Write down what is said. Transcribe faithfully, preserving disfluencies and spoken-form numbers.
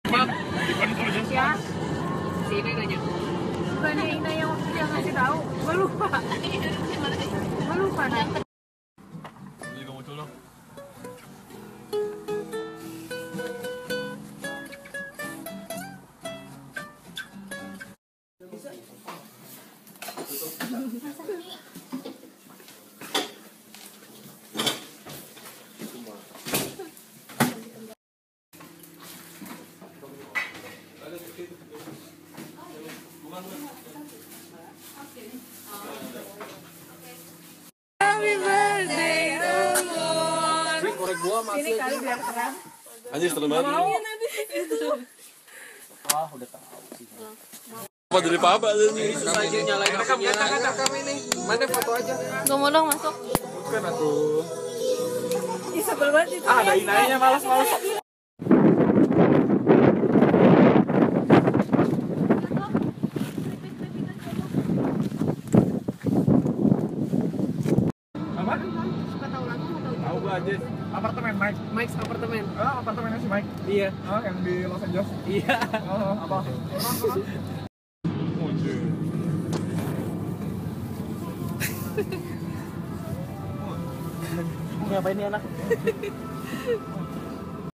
Mak, Ya. Si Ina nanya. Bukannya Ina yang waktu dia ngasih tahu, gue lupa. Gue lupa dah. Ini kamu colok. Happy birthday, Amor. Korek gua masih. Ini kali biar terang. Anjir serem banget. Mau? Ah, udah tahu sih. Apa dari papa ini? Lagi nyalain apinya. Rekam ini. Mana foto aja. Gak mau dong masuk. Bukan atuh. Ih, sebel banget itu. Ah, ada inainya malas-malas. Apa? Suka tahu lagu atau Tahu gua aja. Apartemen Mike. Mike's apartemen. Ah, apartemennya si Mike. Iya. Ah, yang di Los Angeles. Iya. Oh, apa? Muncul. Ngapain nih anak?